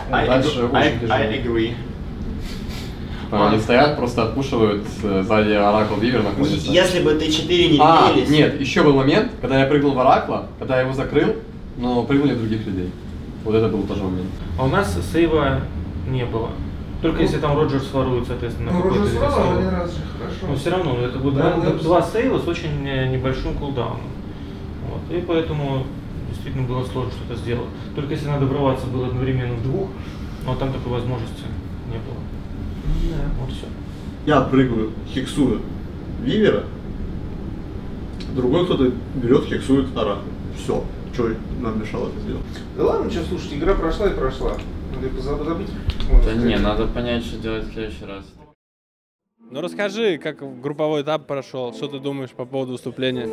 Дальше очень тяжело. I agree. Они стоят, просто отпушивают, сзади Оракл Вивер находится. Если бы Т4 не релились... Нет, еще был момент, когда я прыгнул в Оракла, когда я его закрыл, но прыгнули других людей. Вот это был тоже момент. А у нас сейва не было. Только если там Роджерс ворует, соответственно, Ну, какой-то Роджерс сейв. один раз же, хорошо. Но все равно, это будет два сейва с очень небольшим кулдауном. Вот. И поэтому действительно было сложно что-то сделать. Только если надо врываться было одновременно в двух, но там такой возможности не было. Да. Вот все. Я прыгаю, хексую Вивера, другой кто-то берет, хексует Оракл. Все. Что нам мешало это сделать? Да ладно, что, слушайте, игра прошла и прошла. Надо ее позабыть. Да не, надо понять, что делать в следующий раз. Ну расскажи, как групповой этап прошел, что ты думаешь по поводу выступления?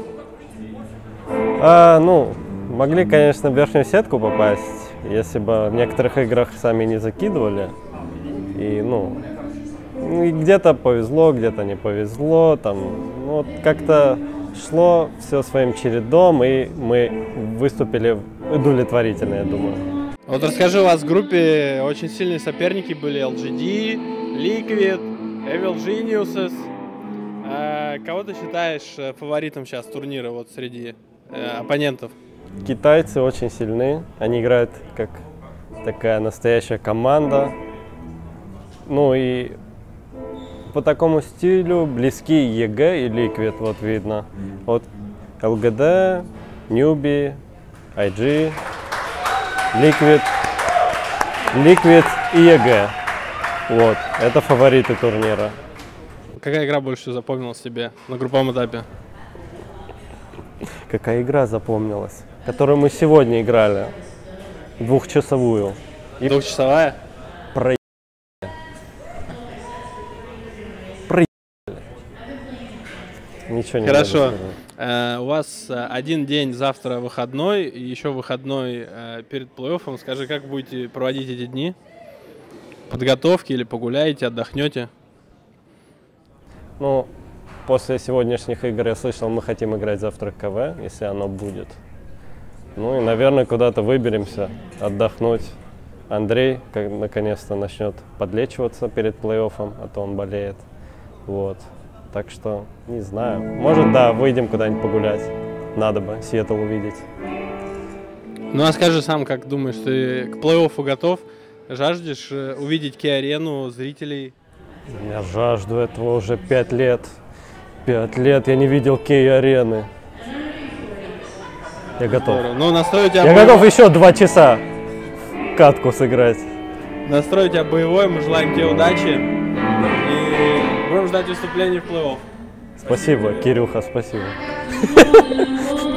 Ну, могли, конечно, в верхнюю сетку попасть, если бы в некоторых играх сами не закидывали. И, и где-то повезло, где-то не повезло. Там, вот как-то шло все своим чередом, и мы выступили удовлетворительно, я думаю. Вот расскажи, у вас в группе очень сильные соперники были: LGD, Liquid, Evil Geniuses. Кого ты считаешь фаворитом сейчас турнира вот среди оппонентов? Китайцы очень сильны, они играют как такая настоящая команда. Ну и по такому стилю близки ЕГЭ и Liquid, вот видно. Вот ЛГД, Newbie, IG, Liquid и ЕГЭ. Вот, это фавориты турнира. Какая игра больше всего запомнилась тебе на групповом этапе? Какая игра запомнилась? Которую мы сегодня играли, двухчасовую. Двухчасовая? Ничего не Хорошо. У вас один день завтра выходной, и еще выходной перед плей-оффом. Скажи, как будете проводить эти дни? Подготовки или погуляете, отдохнете? Ну, после сегодняшних игр я слышал, мы хотим играть завтра КВ, если оно будет. Ну и, наверное, куда-то выберемся, отдохнуть. Андрей наконец-то начнет подлечиваться перед плей-оффом, а то он болеет. Вот. Так что, не знаю. Может, да, выйдем куда-нибудь погулять. Надо бы Сиэтл увидеть. Ну, а скажи сам, как думаешь, ты к плей-оффу готов? Жаждешь увидеть Кей-арену, зрителей? Я жажду этого уже 5 лет. 5 лет я не видел Кей-арены. Я готов. Ну, настрой у тебя я готов еще 2 часа в катку сыграть. Настрой у тебя боевой, мы желаем тебе удачи. И будем ждать выступлений в плей-офф. Спасибо, Кирюха, спасибо.